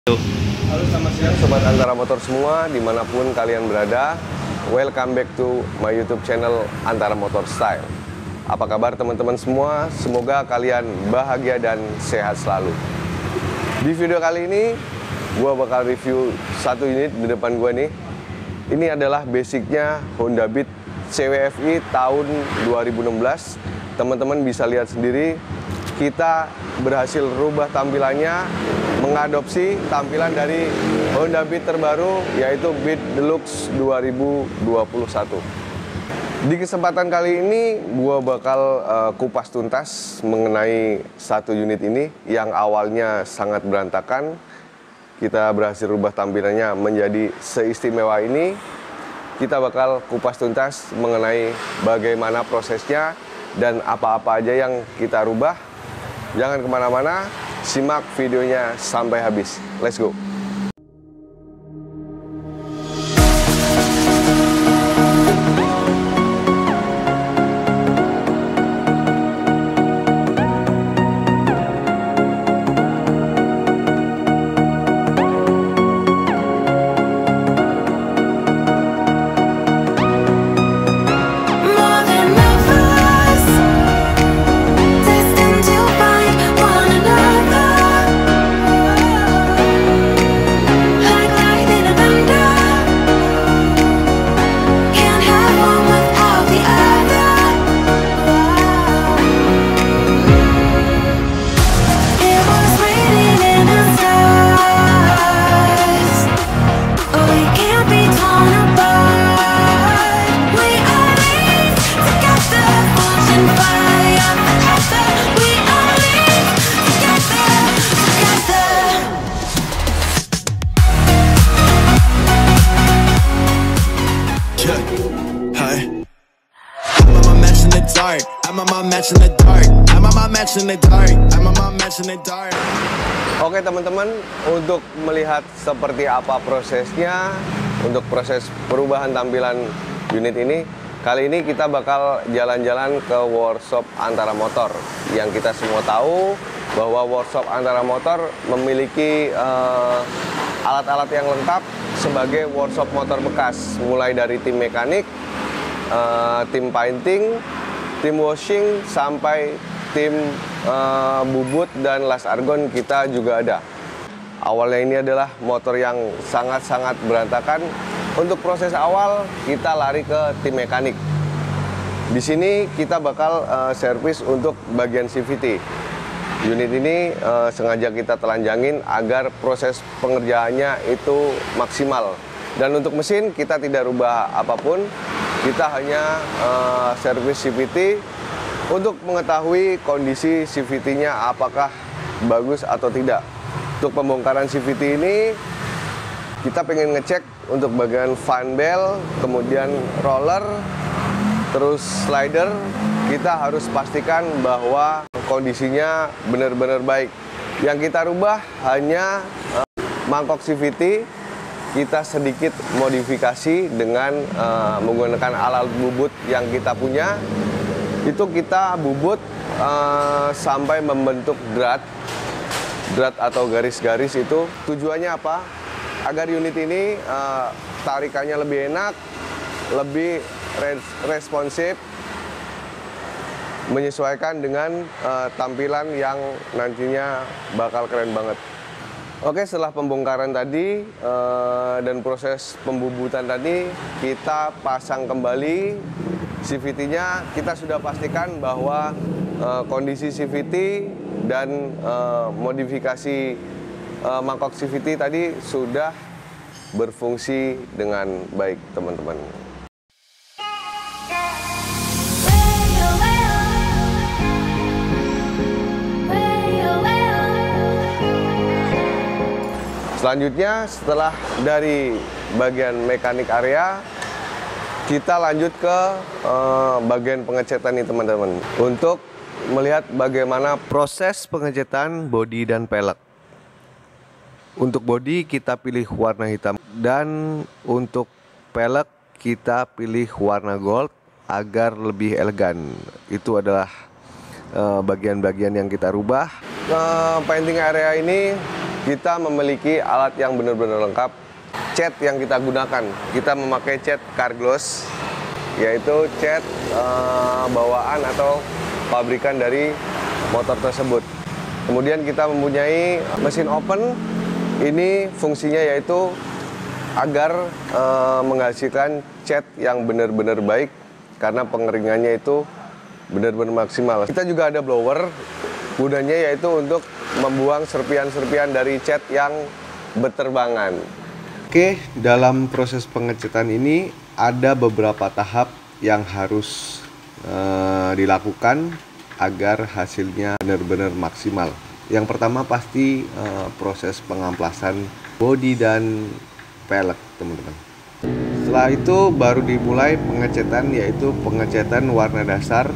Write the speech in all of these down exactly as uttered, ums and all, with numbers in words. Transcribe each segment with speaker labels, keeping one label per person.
Speaker 1: Halo, selamat siang Sobat Antara Motor semua, dimanapun kalian berada. Welcome back to my YouTube channel Antara Motor Style. Apa kabar teman-teman semua? Semoga kalian bahagia dan sehat selalu. Di video kali ini, gue bakal review satu unit di depan gue nih. Ini adalah basicnya Honda Beat C W F I tahun dua ribu enam belas. Teman-teman bisa lihat sendiri, kita berhasil rubah tampilannya, mengadopsi tampilan dari Honda Beat terbaru, yaitu Beat Deluxe dua ribu dua puluh satu. Di kesempatan kali ini, gua bakal uh, kupas tuntas mengenai satu unit ini yang awalnya sangat berantakan. Kita berhasil rubah tampilannya menjadi seistimewa ini. Kita bakal kupas tuntas mengenai bagaimana prosesnya dan apa-apa aja yang kita rubah. Jangan kemana-mana, simak videonya sampai habis. Let's go! Oke teman-teman, untuk melihat seperti apa prosesnya untuk proses perubahan tampilan unit ini, kali ini kita bakal jalan-jalan ke workshop Antara Motor. Yang kita semua tahu bahwa workshop Antara Motor memiliki alat-alat uh, yang lengkap sebagai workshop motor bekas, mulai dari tim mekanik, uh, tim painting, tim washing, sampai tim uh, bubut dan las argon kita juga ada. Awalnya ini adalah motor yang sangat-sangat berantakan. Untuk proses awal kita lari ke tim mekanik. Di sini kita bakal uh, servis untuk bagian C V T. Unit ini uh, sengaja kita telanjangin agar proses pengerjaannya itu maksimal. Dan untuk mesin kita tidak rubah apapun. Kita hanya uh, servis C V T untuk mengetahui kondisi C V T-nya apakah bagus atau tidak. Untuk pembongkaran C V T ini, kita pengen ngecek untuk bagian fan bell, kemudian roller, terus slider. Kita harus pastikan bahwa kondisinya benar-benar baik. Yang kita rubah hanya uh, mangkok C V T. Kita sedikit modifikasi dengan uh, menggunakan alat bubut yang kita punya. Itu kita bubut uh, sampai membentuk drat drat atau garis-garis. Itu tujuannya apa? Agar unit ini uh, tarikannya lebih enak, lebih res responsif, menyesuaikan dengan uh, tampilan yang nantinya bakal keren banget. Oke, setelah pembongkaran tadi uh, dan proses pembubutan tadi, kita pasang kembali C V T-nya. Kita sudah pastikan bahwa uh, kondisi C V T dan uh, modifikasi uh, mangkok C V T tadi sudah berfungsi dengan baik, teman-teman. Selanjutnya, setelah dari bagian mekanik area, kita lanjut ke uh, bagian pengecetan nih teman-teman, untuk melihat bagaimana proses pengecetan bodi dan pelek. Untuk bodi kita pilih warna hitam, dan untuk pelek kita pilih warna gold agar lebih elegan. Itu adalah bagian-bagian uh, yang kita rubah. Uh, painting area ini kita memiliki alat yang benar-benar lengkap. Cat yang kita gunakan, kita memakai cat Carglass, yaitu cat uh, bawaan atau pabrikan dari motor tersebut. Kemudian kita mempunyai mesin open. Ini fungsinya yaitu agar uh, menghasilkan cat yang benar-benar baik karena pengeringannya itu benar-benar maksimal. Kita juga ada blower, gunanya yaitu untuk membuang serpian-serpian dari cat yang berterbangan. Oke, dalam proses pengecatan ini ada beberapa tahap yang harus uh, dilakukan agar hasilnya benar-benar maksimal. Yang pertama pasti uh, proses pengamplasan bodi dan pelek, teman-teman. Setelah itu baru dimulai pengecatan, yaitu pengecatan warna dasar.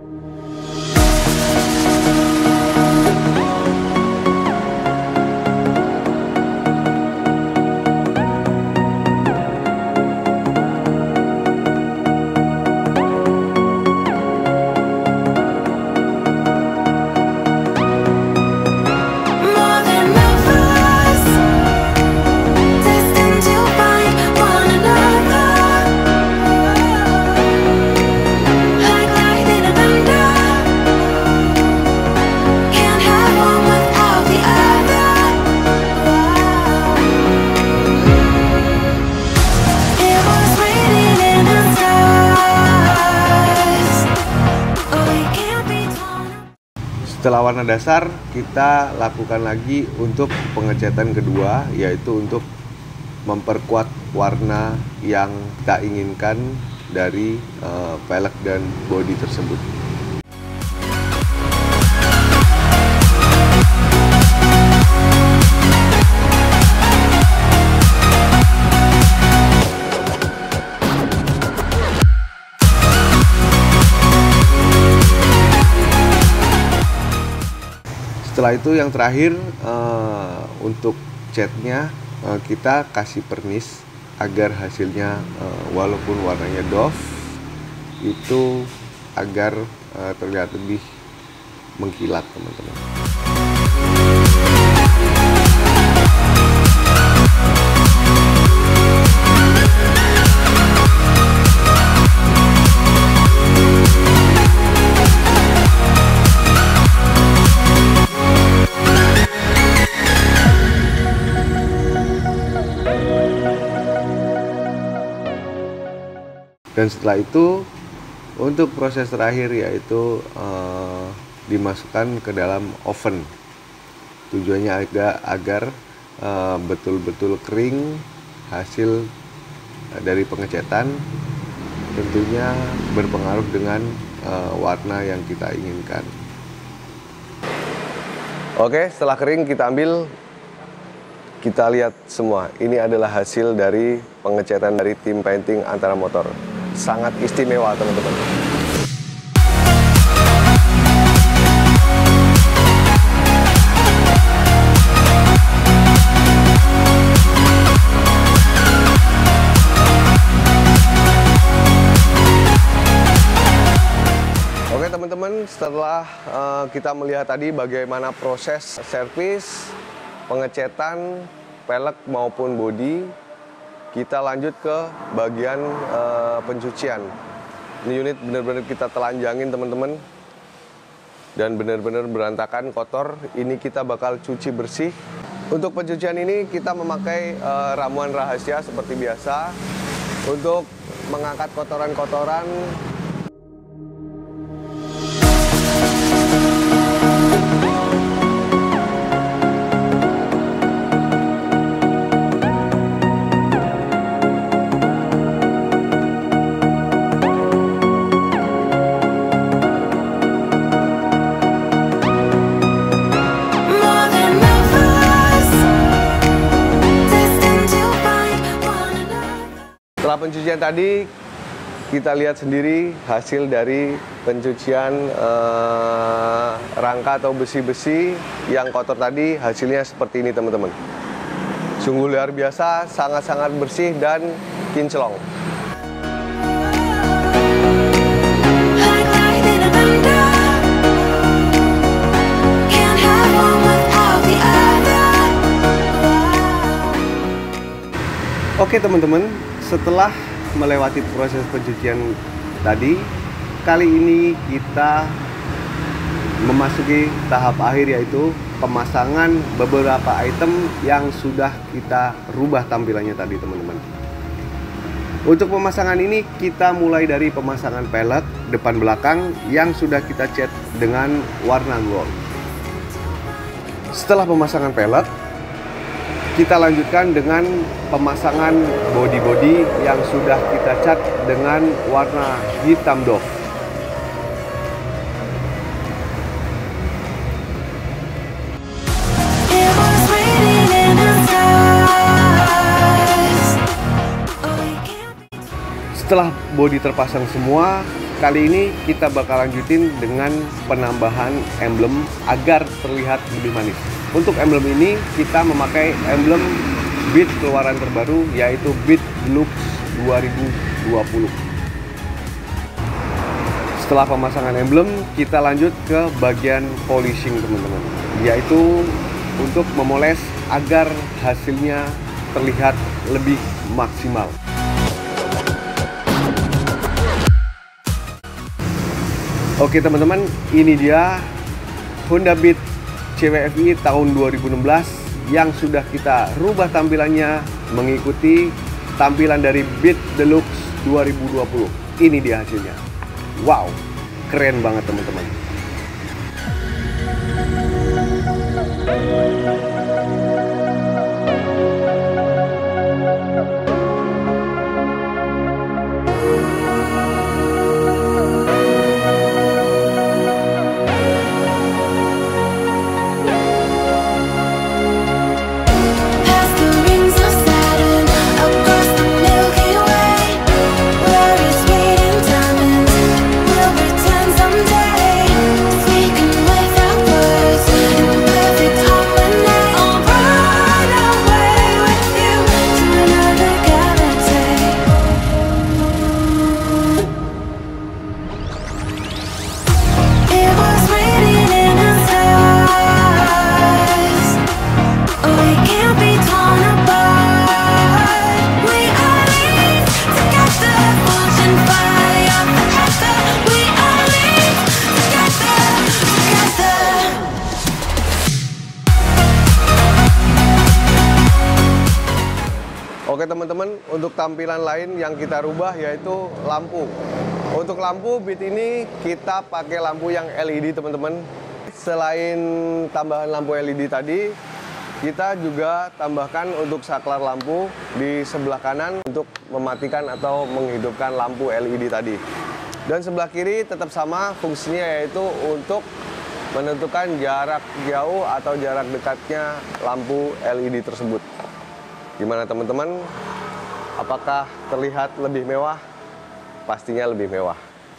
Speaker 1: Setelah warna dasar, kita lakukan lagi untuk pengecatan kedua, yaitu untuk memperkuat warna yang kita inginkan dari uh, pelek dan bodi tersebut. Setelah itu yang terakhir uh, untuk catnya uh, kita kasih pernis agar hasilnya uh, walaupun warnanya doff itu agar uh, terlihat lebih mengkilat, teman-teman. Dan setelah itu untuk proses terakhir yaitu uh, dimasukkan ke dalam oven. Tujuannya agar agar uh, betul-betul kering hasil dari pengecatan, tentunya berpengaruh dengan uh, warna yang kita inginkan. Oke, setelah kering kita ambil, kita lihat semua. Ini adalah hasil dari pengecatan dari tim painting Antara Motor. Sangat istimewa, teman-teman. Oke, teman-teman, setelah uh, kita melihat tadi bagaimana proses servis, pengecatan pelek maupun bodi, kita lanjut ke bagian uh, pencucian. Ini unit benar-benar kita telanjangin, teman-teman, dan benar-benar berantakan, kotor. Ini kita bakal cuci bersih. Untuk pencucian ini kita memakai uh, ramuan rahasia seperti biasa untuk mengangkat kotoran-kotoran. Setelah pencucian tadi, kita lihat sendiri hasil dari pencucian eh, rangka atau besi-besi yang kotor tadi. Hasilnya seperti ini, teman-teman. Sungguh luar biasa, sangat-sangat bersih dan kinclong. Oke teman-teman, setelah melewati proses pencucian tadi, kali ini kita memasuki tahap akhir, yaitu pemasangan beberapa item yang sudah kita rubah tampilannya tadi teman-teman. Untuk pemasangan ini kita mulai dari pemasangan pelek depan belakang yang sudah kita cat dengan warna gold. Setelah pemasangan pelek, kita lanjutkan dengan pemasangan body-body yang sudah kita cat dengan warna hitam doff. Setelah bodi terpasang semua, kali ini kita bakal lanjutin dengan penambahan emblem agar terlihat lebih manis. Untuk emblem ini kita memakai emblem Beat keluaran terbaru, yaitu Beat Deluxe dua ribu dua puluh. Setelah pemasangan emblem, kita lanjut ke bagian polishing teman-teman, yaitu untuk memoles agar hasilnya terlihat lebih maksimal. Oke teman-teman, ini dia Honda Beat C W F I tahun dua ribu enam belas yang sudah kita rubah tampilannya mengikuti tampilan dari Beat Deluxe dua ribu dua puluh. Ini dia hasilnya. Wow, keren banget teman-teman. Oke teman-teman, untuk tampilan lain yang kita rubah yaitu lampu. Untuk lampu Beat ini kita pakai lampu yang L E D teman-teman. Selain tambahan lampu L E D tadi, kita juga tambahkan untuk saklar lampu di sebelah kanan untuk mematikan atau menghidupkan lampu L E D tadi. Dan sebelah kiri tetap sama fungsinya, yaitu untuk menentukan jarak jauh atau jarak dekatnya lampu L E D tersebut. Gimana teman-teman? Apakah terlihat lebih mewah? Pastinya lebih mewah.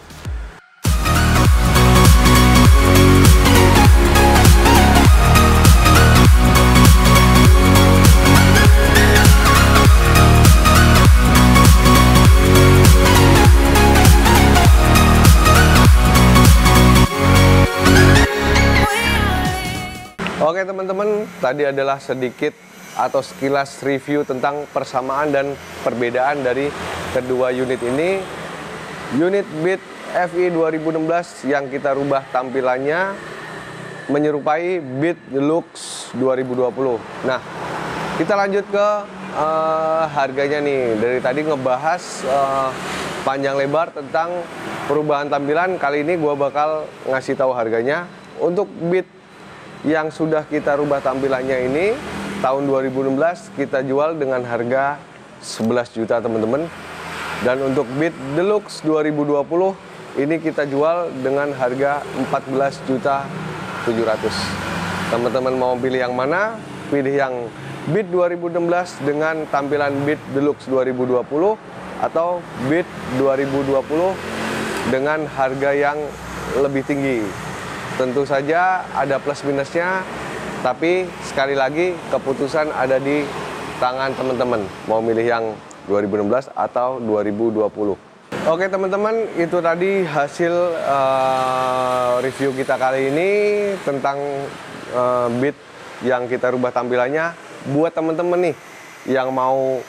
Speaker 1: Oke teman-teman, tadi adalah sedikit atau sekilas review tentang persamaan dan perbedaan dari kedua unit ini. Unit Beat F I dua ribu enam belas yang kita rubah tampilannya menyerupai Beat Deluxe dua ribu dua puluh. Nah, kita lanjut ke uh, harganya nih. Dari tadi ngebahas uh, panjang lebar tentang perubahan tampilan. Kali ini gua bakal ngasih tahu harganya. Untuk Beat yang sudah kita rubah tampilannya ini tahun dua ribu enam belas kita jual dengan harga sebelas juta teman-teman. Dan untuk Beat Deluxe dua ribu dua puluh ini kita jual dengan harga empat belas juta tujuh ratus. Teman-teman mau pilih yang mana? Pilih yang Beat dua ribu enam belas dengan tampilan Beat Deluxe dua ribu dua puluh atau Beat dua ribu dua puluh dengan harga yang lebih tinggi. Tentu saja ada plus minusnya, tapi sekali lagi keputusan ada di tangan teman-teman. Mau milih yang dua ribu enam belas atau dua ribu dua puluh. Oke teman-teman, itu tadi hasil uh, review kita kali ini tentang uh, Beat yang kita rubah tampilannya. Buat teman-teman nih yang mau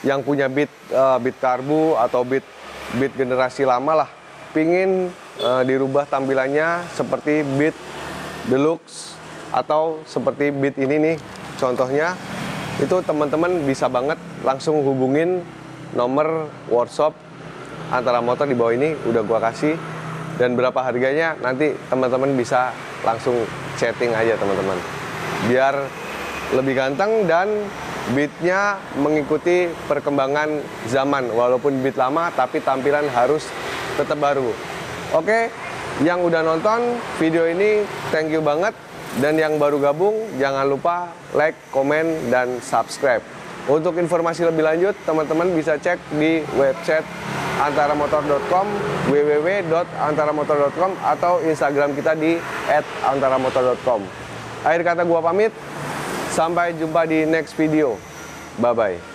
Speaker 1: yang punya Beat uh, Beat Karbu atau Beat Beat generasi lama lah, pingin uh, dirubah tampilannya seperti Beat Deluxe atau seperti Beat ini nih contohnya, itu teman-teman bisa banget langsung hubungin nomor workshop Antara Motor di bawah ini udah gua kasih, dan berapa harganya nanti teman-teman bisa langsung chatting aja teman-teman, biar lebih ganteng dan beatnya mengikuti perkembangan zaman. Walaupun beat lama tapi tampilan harus tetap baru. Oke, yang udah nonton video ini thank you banget, dan yang baru gabung jangan lupa like, komen, dan subscribe. Untuk informasi lebih lanjut teman-teman bisa cek di website antaramotor dot com, w w w dot antaramotor dot com, atau Instagram kita di et antaramotor dot com. Akhir kata gua pamit, sampai jumpa di next video. Bye bye.